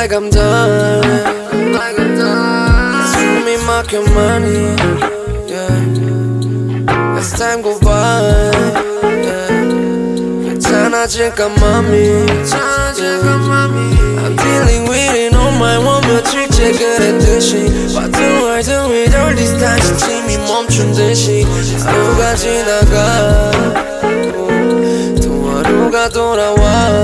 like I'm done. 숨이 막혀 많이, yeah. As time go by, yeah. 괜찮아질까 맘이, I'm dealing with it on my own. 며칠째 그랬듯이 What do I do with all this time? 시침이 멈춘 듯이 하루가 지나가 또 하루가 돌아와,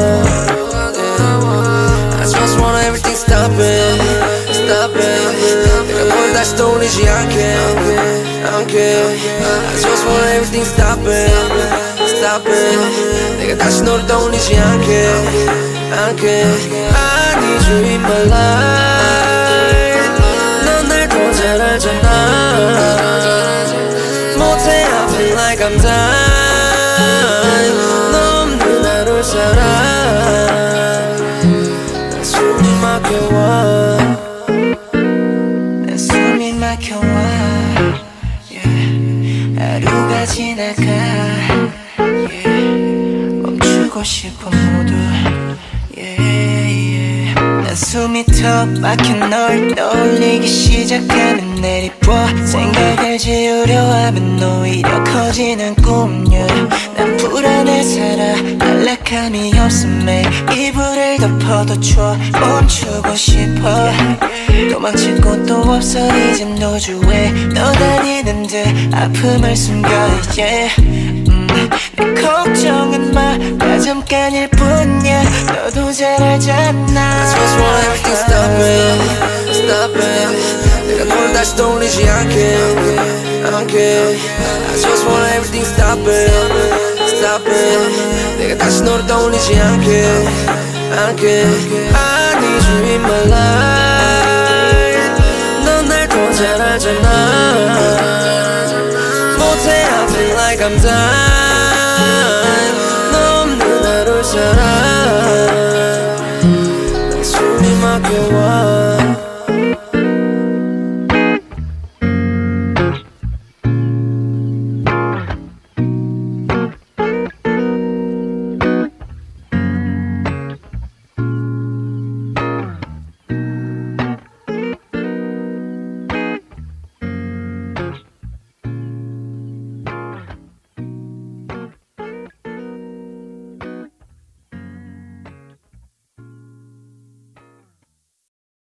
yeah. I just want everything stop it, stop it. 내가 널 다시 떠올리지 않게, I just want everything stop it, stop it. 내가 다시 너를 떠올리지 않게. I need you in my life. 넌 날 더 잘 알잖아. 못해 I feel like I'm dying. 너 없는 하루를 살아. 난 숨이 막혀와. 난 숨이 막혀와, yeah. 하루가 지나가, yeah. 멈추고 싶어 모두, yeah. 난 숨이 턱 막혀 널 떠올리기 시작하면 내리보 생각을 지우려 하면 오히려 커지는 꿈이야. 난 불안해 살아 안락함이 없음 매일 이불을 덮어도 추워 멈추고 싶어. 도망칠 곳도 없어 이젠 노주에 너 다니는 듯 아픔을 숨겨, yeah. 내 걱정은 마, 나 잠깐일 뿐이야. 너도 잘 알잖아. I just want everything stop it, stop it. 내가 널 다시 떠올리지 않게, I just want everything stop it, stop it. 내가 다시 너를 떠올리지 않게, I need you in my life. 넌 날 더 잘 알잖아. 못해 I feel like I'm dying. 너 없는 하루를 살아. 난 숨이 막혀와.